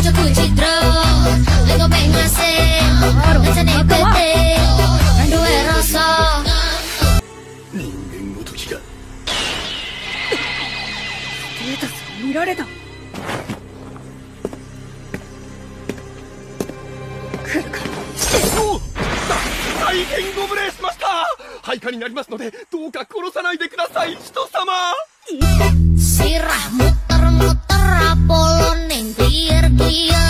bojoku cidro lek pengen ngasih ngajane bete duwe rasa ningenごときがステータスを見られた。来るか。 大変ご無礼しました。配下になりますのでどうか殺さないでください、人様。 sirah muter-muter Apollo ning kier-kier